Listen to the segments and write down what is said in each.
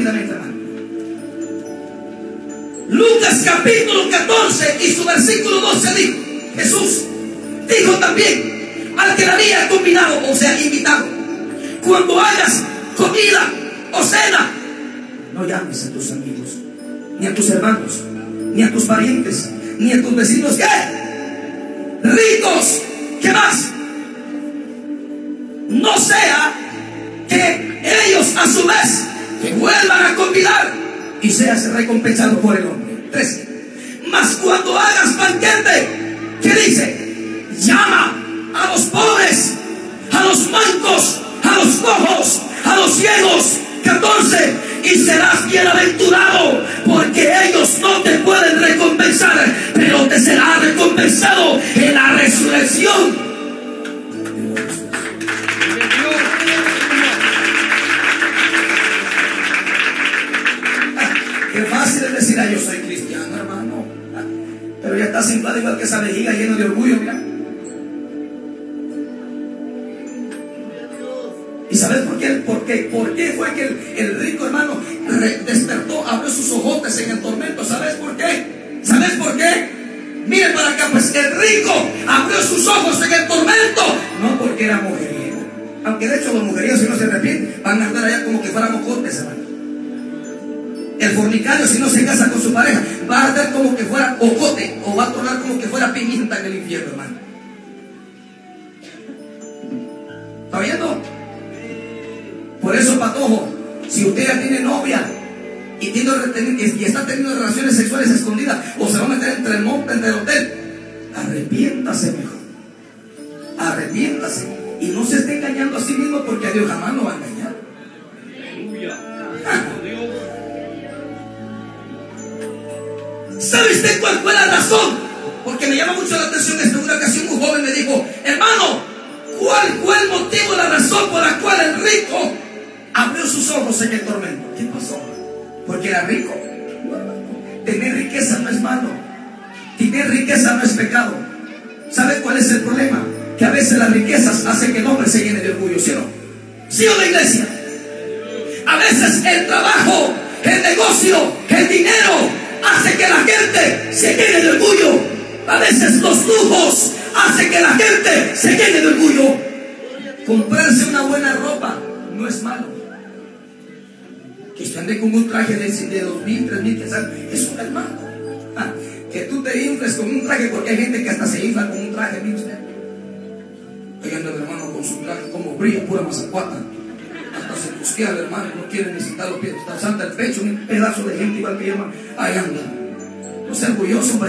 rápidamente, hermano. Lucas capítulo 14 y su versículo 12 dijo: Jesús dijo también al que le había convidado, o sea, invitado: cuando hagas comida o cena, no llames a tus amigos, ni a tus hermanos, ni a tus parientes, ni a tus vecinos, ¿qué? Ricos, ¿qué más? No sea que ellos a su vez te vuelvan a convidar y seas recompensado por el hombre. 13. Mas cuando hagas banquete, ¿qué dice? Llama a los pobres, a los mancos, a los cojos, a los ciegos. 14. Y serás bienaventurado, porque ellos no te pueden recompensar, pero te será recompensado en la resurrección. Qué fácil es decir: yo soy cristiano, hermano, pero ya estás inflado igual que esa vejiga lleno de orgullo, mira. ¿Y sabes por qué? ¿Por qué fue que el rico, hermano, despertó, abrió sus ojotes en el tormento? ¿Sabes por qué? ¿Sabes por qué? Miren para acá, pues el rico abrió sus ojos en el tormento, no porque era mujeriego. Aunque de hecho los mujeriegos, si no se arrepienten, van a andar allá como que fueran mojotes, hermano. El fornicario, si no se casa con su pareja, va a andar como que fuera ocote, o va a tornar como que fuera pimienta en el infierno, hermano. ¿Está viendo? Por eso, patojo, si usted ya tiene novia y está teniendo relaciones sexuales escondidas, o se va a meter entre el monte, entre el hotel, arrepiéntase mejor. Arrepiéntase. Y no se esté engañando a sí mismo, porque a Dios jamás lo va a engañar. ¿Sabe usted cuál fue la razón? Porque me llama mucho la atención. En una ocasión un joven me dijo: hermano, ¿cuál fue el motivo, la razón por la cual el rico abrió sus ojos en el tormento? ¿Qué pasó? Porque era rico. Tener riqueza no es malo. Tener riqueza no es pecado. ¿Sabe cuál es el problema? Que a veces las riquezas hacen que el hombre se llene de orgullo, ¿sí o no? ¿Sí o no, iglesia? A veces el trabajo, el negocio, el dinero hace que la gente se llene de orgullo. A veces los lujos hacen que la gente se llene de orgullo. Comprarse una buena ropa no es malo. Que usted ande con un traje de 2,000, 3,000, que sabe, eso no es malo. Que tú te infles con un traje, porque hay gente que hasta se infla con un traje, mire usted. Ahí anda el hermano con su traje como brilla, pura mazacuata. Hasta se busquea el hermano, no quiere necesitar los pies, está salta el pecho, un pedazo de gente igual que llama. Ahí anda. No sea orgulloso, hombre.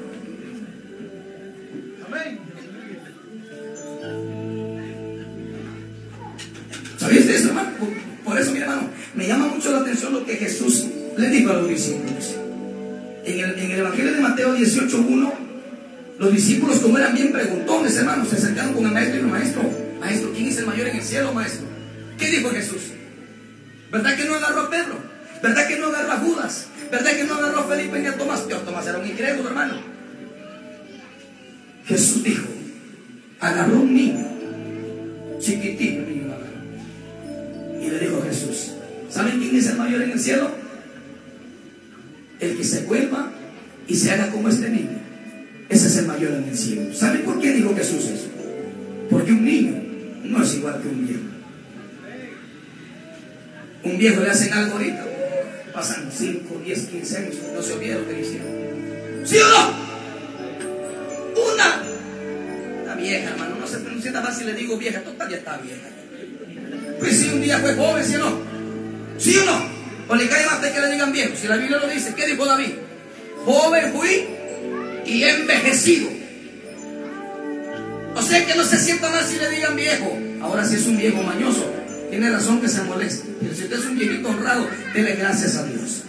Amén. ¿Sabías de eso, hermano? Por eso, mi hermano, me llama mucho la atención lo que Jesús le dijo a los discípulos. En el Evangelio de Mateo 18:1, los discípulos, como eran bien preguntones, hermanos, se acercaron con el maestro y el maestro: maestro, ¿quién es el mayor en el cielo, maestro? ¿Qué dijo Jesús? ¿Verdad que no agarró a Pedro? ¿Verdad que no agarró a Judas? ¿Verdad que no agarró a Felipe ni a Tomás? Dios, Tomás era un incrédulo, hermano. Jesús dijo: agarró un niño, chiquitito, niño lo agarró. Y le dijo a Jesús: ¿saben quién es el mayor en el cielo? El que se vuelva y se haga como este niño. Ese es el mayor en el cielo. ¿Saben por qué dijo Jesús eso? Porque un niño no es igual que un viejo. Un viejo le hacen algo ahorita, pasan 5, 10, 15 años, no se olvida lo que le hicieron. ¿Sí o no? Una vieja, hermano, no se sienta más si le digo vieja, total ya está vieja. Pues si un día fue joven, ¿sí o no? ¿Sí o no? O le cae más de que le digan viejo. Si la Biblia lo dice, ¿qué dijo David? Joven fui y envejecido. O sea que no se sienta mal si le digan viejo. Ahora si es un viejo mañoso, tiene razón que se moleste. Pero si usted es un viejito honrado, dele gracias a Dios.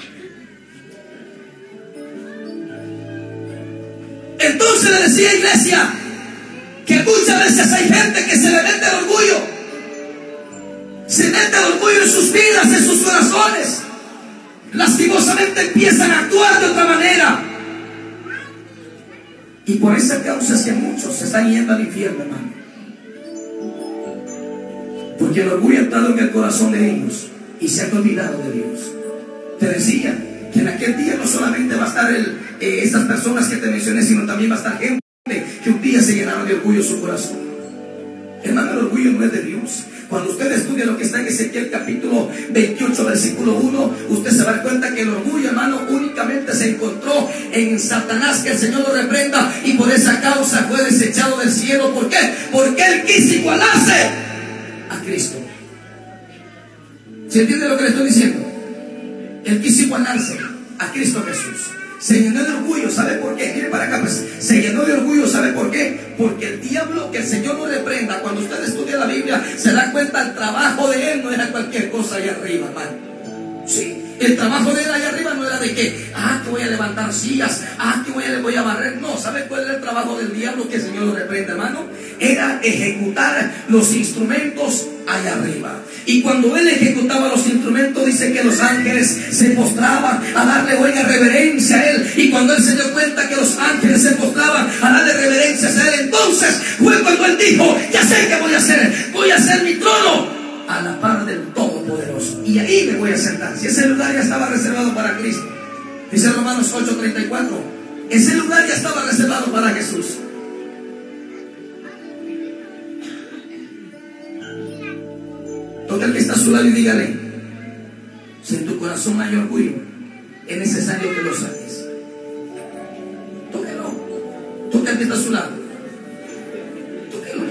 Entonces le decía, iglesia, que muchas veces hay gente que se le mete el orgullo. Se mete el orgullo en sus vidas, en sus corazones. Lastimosamente empiezan a actuar de otra manera. Y por esa causa es que muchos se están yendo al infierno, hermano. Porque el orgullo ha entrado en el corazón de ellos. y se han olvidado de Dios. Te decía que en aquel día no solamente va a estar estas personas que te mencioné, sino también va a estar gente que un día se llenaron de orgullo su corazón. Hermano, el orgullo no es de Dios. Cuando usted estudia lo que está en Ezequiel capítulo 28 versículo 1, usted se va a dar cuenta que el orgullo, hermano, únicamente se encontró en Satanás, que el Señor lo reprenda, y por esa causa fue desechado del cielo. ¿Por qué? Porque él quiso igualarse a Cristo. ¿Se entiende lo que le estoy diciendo? Él quiso igualarse a Cristo Jesús. Se llenó de orgullo, ¿sabe por qué? Mire para acá, pues. Se llenó de orgullo, ¿sabe por qué? Porque el diablo, que el Señor lo reprenda, cuando usted estudia la Biblia, se da cuenta, el trabajo de él no era cualquier cosa allá arriba, hermano. Sí, el trabajo de él allá arriba no era de que voy a levantar sillas, que voy a barrer. No, ¿sabe cuál era el trabajo del diablo? Que el Señor lo reprenda, hermano. Era ejecutar los instrumentos allá arriba. Y cuando él ejecutaba los instrumentos, dice que los ángeles se postraban a darle buena reverencia a él. Y cuando él se dio cuenta que los ángeles se postraban a darle reverencia a él, entonces fue cuando él dijo: ya sé qué voy a hacer. Voy a hacer mi trono a la par del Todopoderoso, y ahí me voy a sentar. Si ese lugar ya estaba reservado para Cristo, dice Romanos 8:34, ese lugar ya estaba reservado para Jesús. Toca el que está a su lado y dígale: si en tu corazón hay orgullo, es necesario que lo saques. Tóquelo. Toca el que está a su lado. Tóquelo.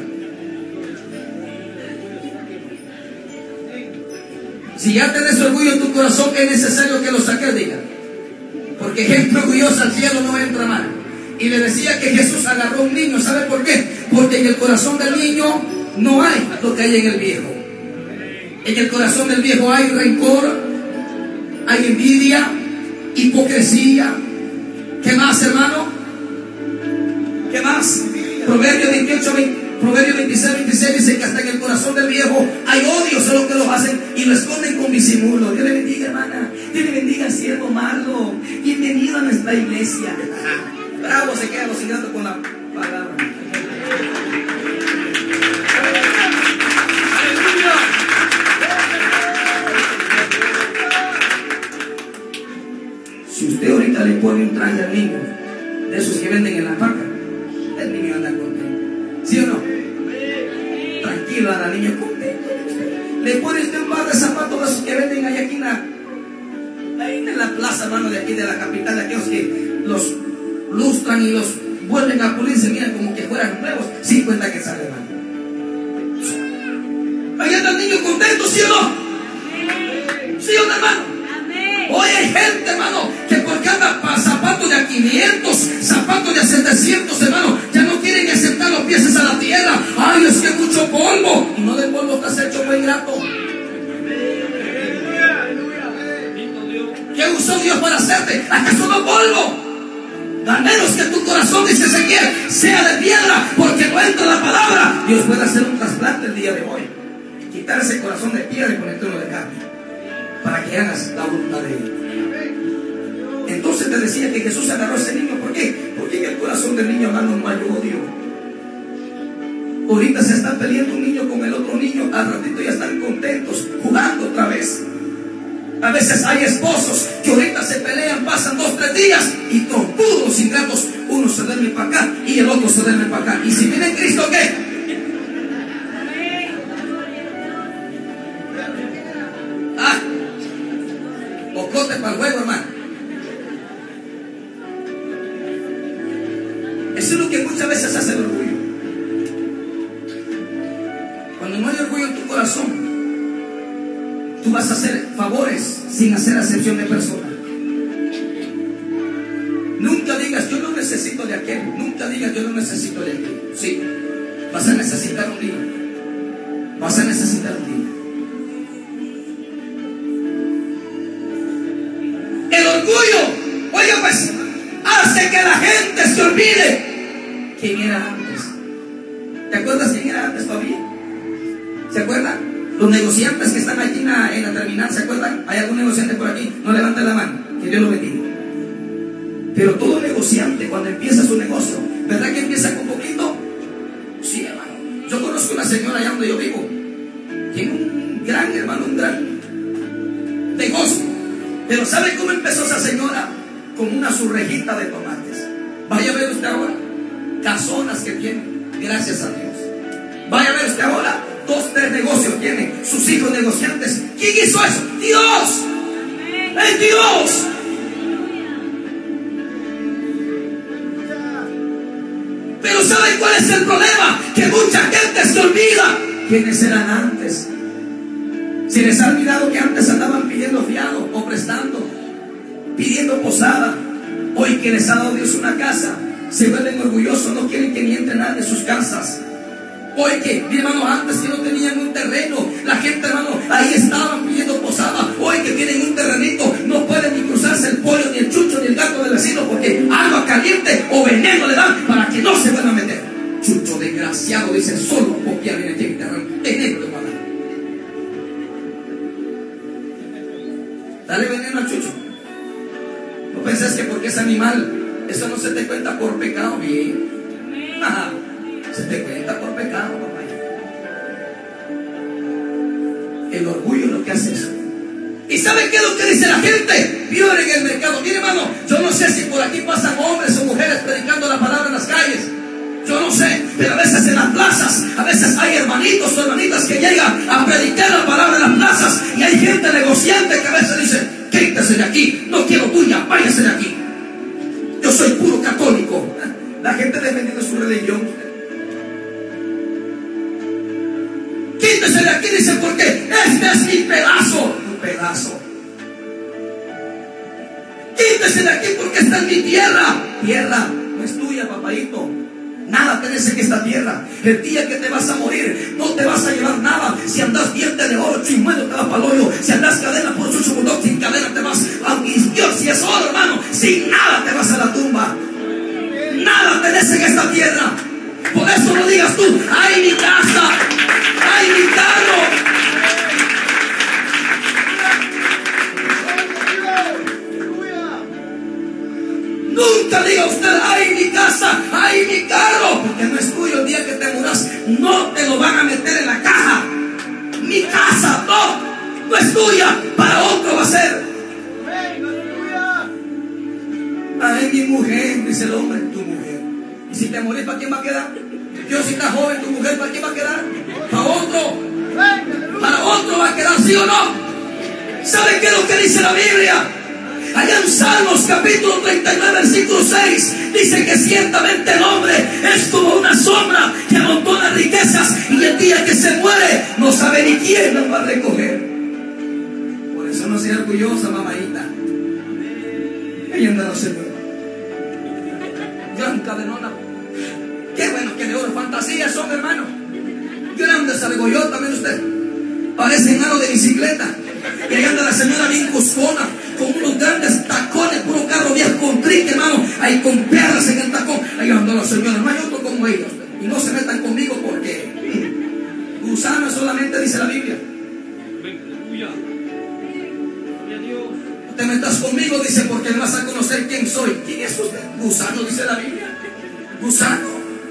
Si ya tenés orgullo en tu corazón, es necesario que lo saques, diga. Porque gente orgullosa al cielo no entra mal. Y le decía que Jesús agarró a un niño. ¿Sabe por qué? Porque en el corazón del niño no hay lo que hay en el viejo. En el corazón del viejo hay rencor, hay envidia, hipocresía. ¿Qué más, hermano? ¿Qué más? Proverbios 26 dice que hasta en el corazón del viejo hay odio, solo que lo hacen y lo esconden con disimulo. Dios le bendiga, hermana. Dios le bendiga, siervo Marlo. Bienvenido a nuestra iglesia. Bravo, se quedan los ingratos con la palabra. Si usted ahorita le pone un traje al niño, de esos que venden en la paca, el niño anda contento. ¿Sí o no? Tranquilo, a la niña contento. Le pone usted un par de zapatos de esos que venden allá aquí ahí en la plaza, hermano, de aquí de la capital, de aquellos que los lustran y los vuelven a pulir, se miran como que fueran nuevos. 50 que sale, hermano. Ahí anda el niño contento, ¿sí o no? ¿Sí o no, hermano? Hoy hay gente, hermano, que porque anda zapatos de a 500, zapatos de a 700, hermano, ya no quieren aceptar los pies a la tierra. Ay, es que mucho polvo. Y no de polvo estás hecho, muy grato. ¿Qué usó Dios para hacerte? ¿Acaso no polvo? A menos que tu corazón, dice Ezequiel, sea de piedra, porque no entra la palabra. Dios puede hacer un trasplante el día de hoy, quitar ese corazón de piedra y ponerlo de carne, para que hagas la voluntad de Él. Entonces te decía que Jesús agarró a ese niño. ¿Por qué? Porque en el corazón del niño, hermano, no hay odio. Ahorita se está peleando un niño con el otro niño, al ratito ya están contentos, jugando otra vez. A veces hay esposos que ahorita se pelean, pasan 2-3 días y trompudos, ingratos, uno se duerme para acá y el otro se duerme para acá. Y si viene Cristo, ¿qué? Ocote para el juego, hermano. Eso es lo que muchas veces hace el orgullo. Cuando no hay orgullo en tu corazón, tú vas a hacer favores sin hacer acepción de persona. Nunca digas yo no necesito de aquel. Nunca digas yo no necesito de aquel. Sí, vas a necesitar un día. Vas a necesitar un día. El orgullo, oiga pues, hace que la gente se olvide quién era antes. ¿Te acuerdas quién era antes todavía? ¿Se acuerdan? Los negociantes que están aquí en la terminal, ¿se acuerdan? ¿Hay algún negociante por aquí? No levanten la mano, que Dios lo bendiga. Pero todo negociante, cuando empieza su negocio, ¿verdad que empieza con poquito? Sí, hermano. Yo conozco una señora allá donde yo vivo. Tiene un gran, hermano, un gran Pero ¿sabe cómo empezó esa señora? Con una surrejita de tomates. Vaya a ver usted ahora, casonas que tiene, gracias a Dios. Vaya a ver usted ahora, 2, 3 negocios tiene, sus hijos negociantes. ¿Quién hizo eso? Dios. Es Dios. Pero ¿sabe cuál es el problema? Que mucha gente se olvida quiénes eran antes. Se les ha olvidado que antes andaban pidiendo fiado o prestando, pidiendo posada. Hoy que les ha dado Dios una casa, se vuelven orgullosos, no quieren que ni entre nada de sus casas. Hoy que, mi hermano, antes que no tenían un terreno, la gente, hermano, ahí estaban pidiendo posada. Hoy que tienen un terrenito, no pueden ni cruzarse el pollo, ni el chucho, ni el gato del vecino, porque agua caliente o veneno le dan para que no se vuelvan a meter. Chucho desgraciado, dice, solo copiar en el terreno, veneno le van a dar. Dale veneno al chucho. No penses que porque es animal, eso no se te cuenta por pecado, bien. Ajá. Se te cuenta por pecado, papá. El orgullo es lo que hace eso. ¿Y saben qué es lo que dice la gente? Peor en el mercado. Mire, hermano, yo no sé si por aquí pasan hombres o mujeres predicando la palabra en las calles. Yo no sé, pero a veces en las plazas, a veces hay hermanitos o hermanitas que llegan a predicar la palabra en las plazas, y hay gente negociante que a veces dice: quítese de aquí, no quiero tuya, váyase de aquí. Yo soy puro católico. La gente defendiendo su religión. Quítese de aquí, dice, porque este es mi pedazo. Tu pedazo. Quítese de aquí porque esta es mi tierra. Tierra no es tuya, papadito. Nada tenés en esta tierra. El día que te vas a morir, no te vas a llevar nada. Si andas diente de oro, chimuelo, te vas para el hoyo. Si andas cadena por chucho bulldog, sin cadena te vas a Dios. Si es oro, hermano, sin nada te vas a la tumba. Nada tenés en esta tierra. Por eso no digas tú: ay, mi casa, ay, mi carro. Nunca diga usted: ay, mi casa, ay, mi carro, porque no es tuyo. El día que te muras, no te lo van a meter en la caja. Mi casa, no es tuya, para otro va a ser. Ay, mi mujer, dice el hombre, tu mujer. Y si te morís, ¿para quién va a quedar? Dios, si estás joven, tu mujer, ¿para quién va a quedar? Para otro. Para otro va a quedar, ¿sí o no? ¿Saben qué es lo que dice la Biblia? Allá en Salmos capítulo 39 versículo 6 dice que ciertamente el hombre es como una sombra que amontona riquezas, y el día que se muere no sabe ni quién las va a recoger. Por eso no sea orgullosa, mamadita. Ahí anda la señora. Gran cadenona. Qué bueno que de oro, fantasías son, hermano. Grande se arregolló también usted. Parece enano de bicicleta. Y ahí anda la señora bien cuscona, con unos grandes tacones, puro carro viejo con trinque, hermano, ahí con perlas en el tacón. Ahí anda la señora. No hay otro como ella. Y no se metan conmigo porque gusano solamente dice la Biblia. No te metas conmigo, dice, porque me vas a conocer quién soy. ¿Quién es usted? Gusano, dice la Biblia. Gusano.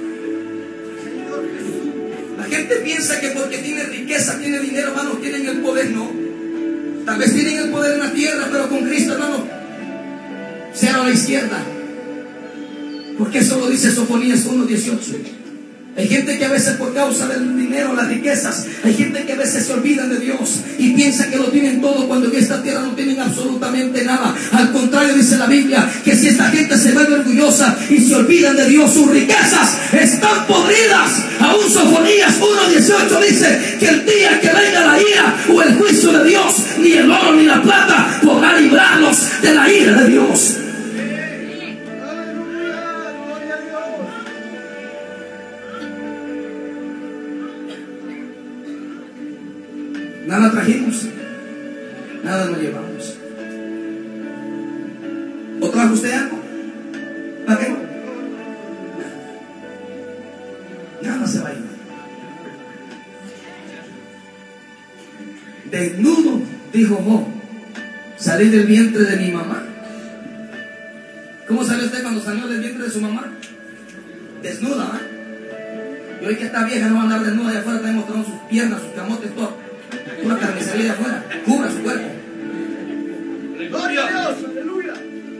La gente piensa que porque tiene riqueza, tiene dinero, hermano, tienen el poder. No. Tal vez tienen el poder en la tierra, pero con Cristo, hermano, cero a la izquierda. Porque eso lo dice Sofonías 1:18. Hay gente que a veces, por causa del dinero, las riquezas, hay gente que a veces se olvidan de Dios y piensa que lo tienen todo, cuando en esta tierra no tienen absolutamente nada. Al contrario, dice la Biblia que si esta gente se vuelve orgullosa y se olvidan de Dios, sus riquezas están podridas. Aún Sofonías 1:18 dice que el día que venga la ira o el juicio de Dios, ni el oro ni la plata podrá librarlos de la ira de Dios. Nada trajimos, nada nos llevamos. ¿O trajo usted algo? ¿Para qué? Nada se va a ir. Desnudo, dijo Job, salí del vientre de mi mamá. ¿Cómo salió usted cuando salió del vientre de su mamá? Desnuda, ¿eh? Y hoy que está vieja no va a andar desnuda, allá afuera está mostrando sus piernas, sus camotes, todo. Una carnicería de afuera, cubra su cuerpo. Gloria a Dios, aleluya.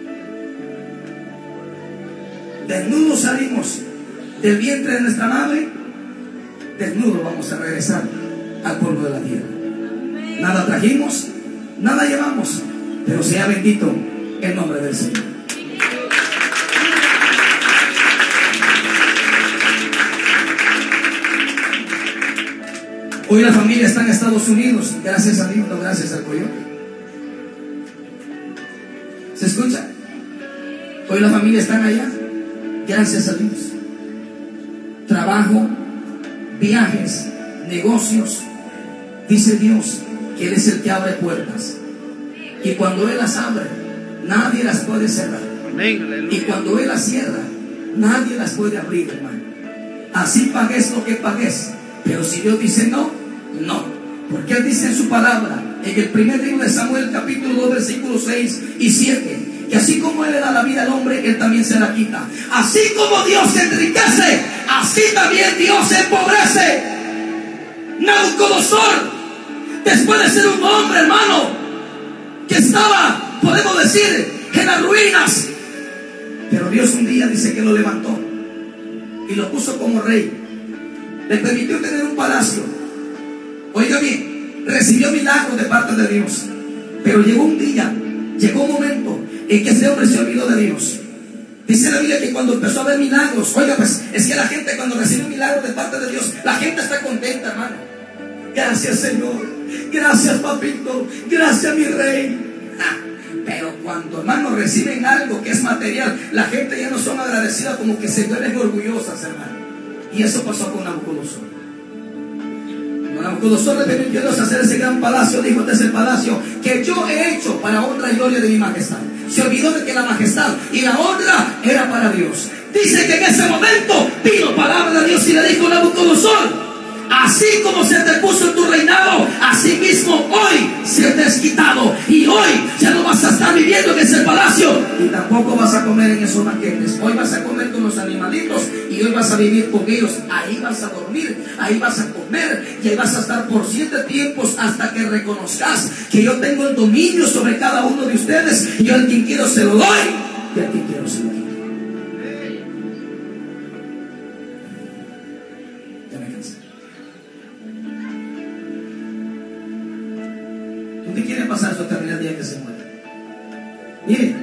Desnudos salimos del vientre de nuestra madre, desnudos vamos a regresar al polvo de la tierra. Nada trajimos, nada llevamos, pero sea bendito el nombre del Señor. Hoy la familia está en Estados Unidos, gracias a Dios, no gracias al coyote. ¿Se escucha? Hoy la familia está allá, gracias a Dios. Trabajo, viajes, negocios. Dice Dios que Él es el que abre puertas. Y cuando Él las abre, nadie las puede cerrar. Y cuando Él las cierra, nadie las puede abrir, hermano. Así pagues lo que pagues. Pero si Dios dice no, no. Porque Él dice en su palabra, en el primer libro de Samuel, capítulo 2, versículos 6 y 7, que así como Él le da la vida al hombre, Él también se la quita. Así como Dios se enriquece, así también Dios se empobrece. Nabucodonosor, después de ser un hombre, hermano, que estaba, podemos decir, en las ruinas, pero Dios un día dice que lo levantó y lo puso como rey. Le permitió tener un palacio. Oiga bien, recibió milagros de parte de Dios. Pero llegó un día, llegó un momento en que ese hombre se olvidó de Dios. Dice la Biblia que cuando empezó a ver milagros, oiga pues, es que la gente cuando recibe un milagro de parte de Dios, la gente está contenta, hermano. Gracias, Señor. Gracias, papito. Gracias, mi rey. Pero cuando, hermanos, reciben algo que es material, la gente ya no son agradecidas, como que se vuelven orgullosas, hermano. Y eso pasó con Nabucodonosor. Cuando Nabucodonosor le permitió a Dios hacer ese gran palacio, dijo: este es el palacio que yo he hecho para honra y gloria de mi majestad. Se olvidó de que la majestad y la honra era para Dios. Dice que en ese momento vino palabra de Dios y le dijo a Nabucodonosor: así como se te puso en tu reinado, así mismo hoy se te es quitado. Y hoy ya no vas a estar viviendo en ese palacio, y tampoco vas a comer en esos banquetes. Hoy vas a comer con los animalitos, y hoy vas a vivir con ellos. Ahí vas a dormir, ahí vas a comer, y ahí vas a estar por 7 tiempos hasta que reconozcas que yo tengo el dominio sobre cada uno de ustedes. Y yo al quien quiero se lo doy, y al quien quiero se lo doy. ¿Dónde quiere pasar su eternidad el día que se muera? Mire,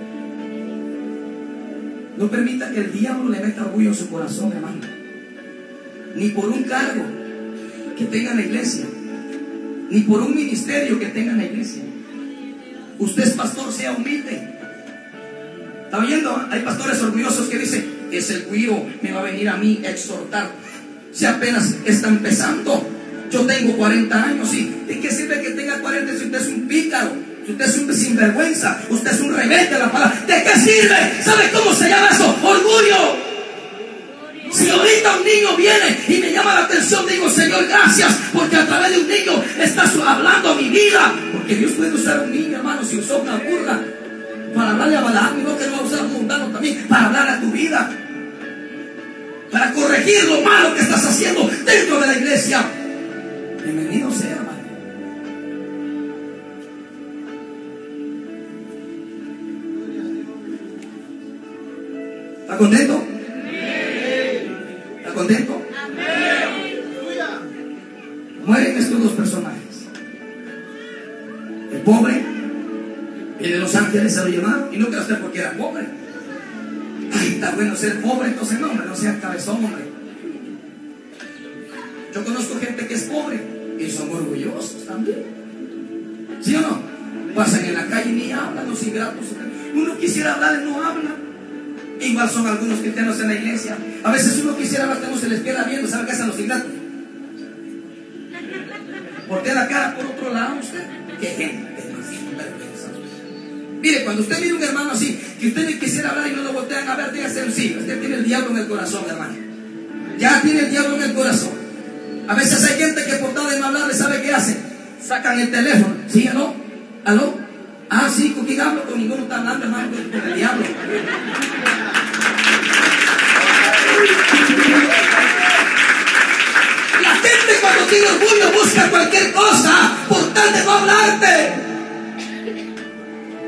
no permita que el diablo le meta orgullo en su corazón, hermano. Ni por un cargo que tenga en la iglesia, ni por un ministerio que tenga en la iglesia. Usted es pastor, sea humilde. ¿Está oyendo? Hay pastores orgullosos que dicen: es el güiro, me va a venir a mí a exhortar. Si apenas está empezando. Yo tengo 40 años, ¿sí? ¿De qué sirve que tenga 40 si usted es un pícaro? Si usted es un sinvergüenza, usted es un rebelde a la palabra. ¿De qué sirve? ¿Sabe cómo se llama eso? Orgullo. Si ahorita un niño viene y me llama la atención, digo: Señor, gracias, porque a través de un niño estás hablando a mi vida. Porque Dios puede usar a un niño, hermano, si usó una burla para hablarle a Balaam, y no que no va a usar a un mundano también para hablar a tu vida, para corregir lo malo que estás haciendo dentro de la iglesia. Bienvenido sea, hermano. ¿Está contento? ¿Está contento? Mueren estos 2 personajes. El pobre, el de los ángeles se lo llamaron. Y no creas usted porque era pobre. Ay, está bueno ser pobre, entonces no, hombre, no sea cabezón, hombre. Yo conozco gente que es pobre y son orgullosos también. ¿Sí o no? Pasan en la calle y ni hablan los ingratos. Uno quisiera hablar y no habla. Igual son algunos cristianos en la iglesia. A veces uno quisiera hablar, no se les queda viendo. ¿Sabe qué hacen los ingratos? Voltea la cara por otro lado usted. Qué gente más sinvergüenza. Mire, cuando usted mira un hermano así, que usted le quisiera hablar y no lo voltean a ver, dígase: sí, usted tiene el diablo en el corazón, hermano. Ya tiene el diablo en el corazón. A veces hay gente que por tal de no hablarle, ¿sabe qué hacen? Sacan el teléfono. ¿Sí, aló? ¿Aló? Ah, sí, ¿con quién hablo? Con ninguno está hablando, hermano, con el diablo. La gente cuando tiene orgullo busca cualquier cosa por tal de no hablarte.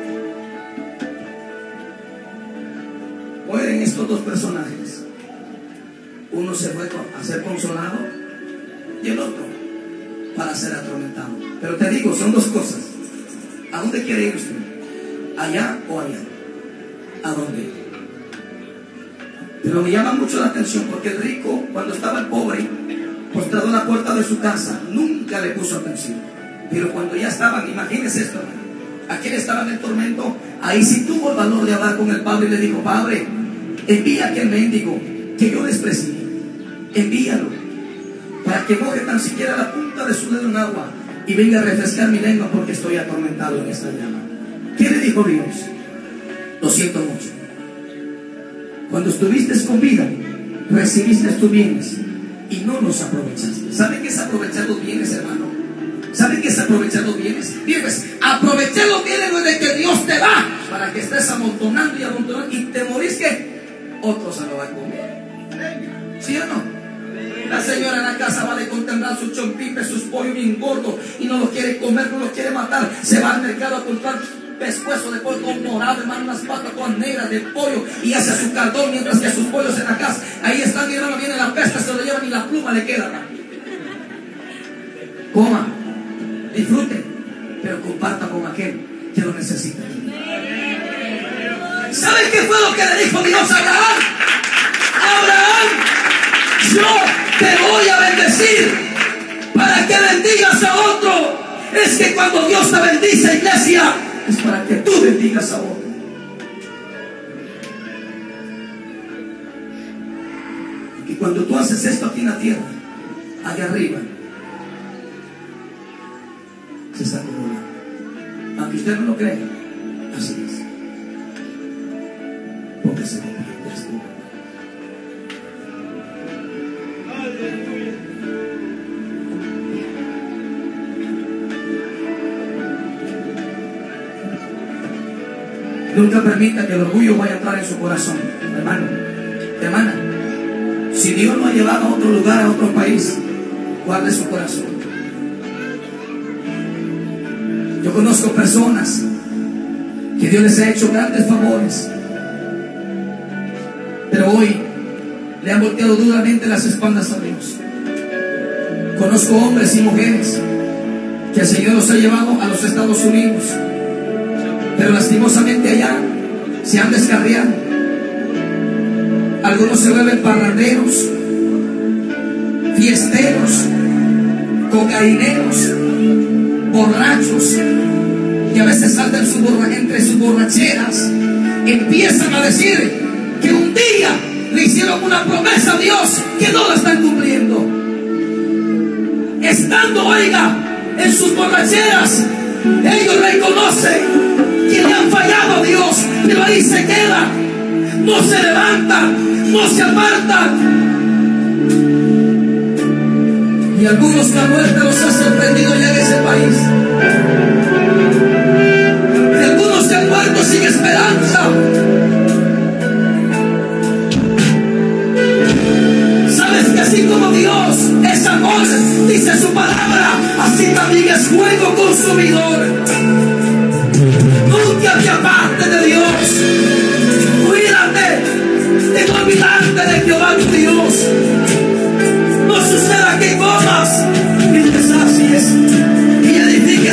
ven estos dos personajes. Uno se fue a ser consolado y el otro para ser atormentado. Pero te digo, son dos cosas. ¿A dónde quiere ir usted? ¿Allá o allá? ¿A dónde? Pero me llama mucho la atención porque el rico, cuando estaba el pobre postrado en la puerta de su casa, nunca le puso atención. Pero cuando ya estaban, imagínense esto, aquí estaba en el tormento, ahí sí tuvo el valor de hablar con el padre y le dijo: Padre, envía a aquel mendigo que yo desprecié, envíalo para que moje tan siquiera la punta de su dedo en agua y venga a refrescar mi lengua, porque estoy atormentado en esta llama. ¿Qué le dijo Dios? Lo siento mucho. Cuando estuviste con vida, recibiste tus bienes y no los aprovechaste. ¿Saben qué es aprovechar los bienes, hermano? ¿Saben qué es aprovechar los bienes? Bien, pues, aprovechar los bienes no es de que Dios te da para que estés amontonando y amontonando y te morís, que otros se lo van a comer. ¿Sí o no? La señora en la casa va a contemplar sus chompites, sus pollos bien gordos y no los quiere comer, no los quiere matar. Se va al mercado a comprar pescuezo de pollo con morado, hermano, unas patas con negras de pollo y hace su caldón, mientras que sus pollos en la casa, ahí están, mi hermano, viene la peste, se lo llevan y la pluma le queda. Coma, disfrute, pero comparta con aquel que lo necesita. ¿Saben qué fue lo que le dijo Dios a Abraham? Abraham, yo te voy a bendecir para que bendigas a otro. Es que cuando Dios te bendice, iglesia, es para que tú bendigas a otro. Y cuando tú haces esto aquí en la tierra, allá arriba se está acumulando. Aunque usted no lo crea, así es. Póngase de pie. Nunca permita que el orgullo vaya a entrar en su corazón, hermano, hermana. Si Dios lo ha llevado a otro lugar, a otro país, guarde su corazón. Yo conozco personas que Dios les ha hecho grandes favores, pero hoy le han volteado duramente las espaldas a Dios. Conozco hombres y mujeres que el Señor los ha llevado a los Estados Unidos, pero lastimosamente allá se han descarriado. Algunos se vuelven parranderos, fiesteros, cocaineros, borrachos, y a veces saltan entre sus borracheras empiezan a decir que un día le hicieron una promesa a Dios que no la están cumpliendo. Estando, oiga, en sus borracheras, ellos reconocen que le han fallado a Dios, pero ahí se quedan, no se levantan, no se apartan. Y algunos, la muerte los ha sorprendido ya en ese país, y algunos se han muerto sin esperanza. Sabes que así como Dios es amor, dice su palabra, así también es fuego consumidor. Nunca te apartes de Dios. Cuídate de no olvidarte de Jehová tu Dios. No suceda que comas y te sacies y edifiques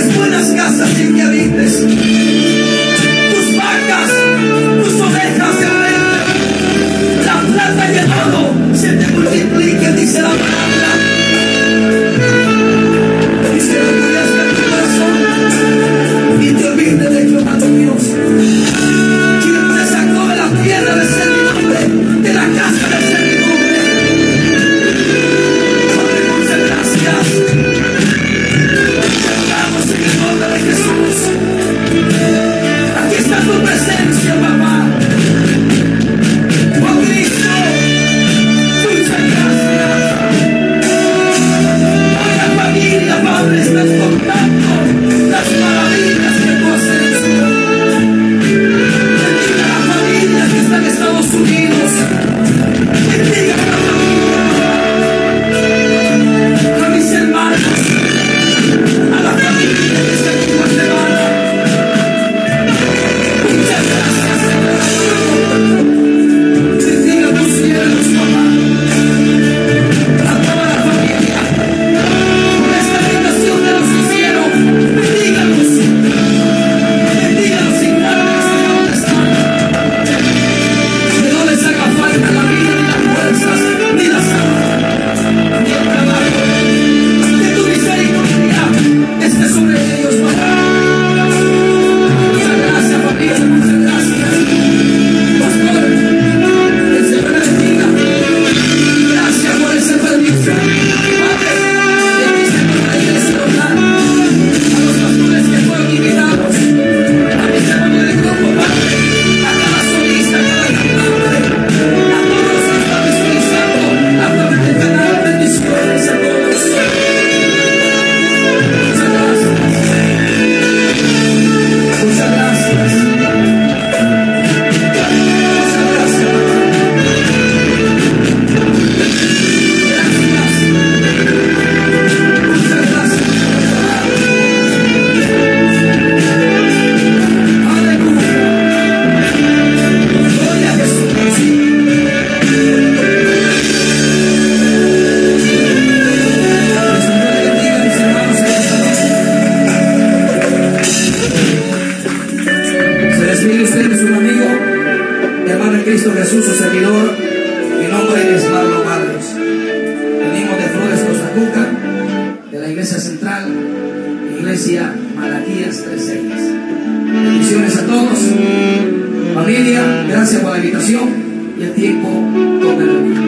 Cristo Jesús, su servidor. Mi nombre es Marlon Barrios. Venimos de Flores, Costa Cuca, de la Iglesia Central, Iglesia Malaquías 3:6. Bendiciones a todos. Familia, gracias por la invitación y el tiempo con el hermano.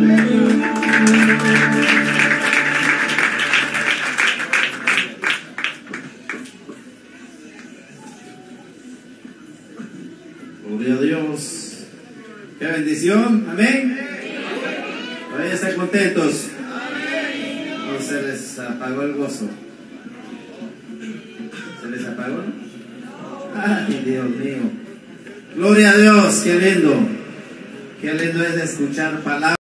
Gloria a Dios. Qué bendición. Amén. Todavía están contentos. No se les apagó el gozo. ¿Se les apagó? Ay, Dios mío. Gloria a Dios. Qué lindo. Qué lindo es escuchar palabras.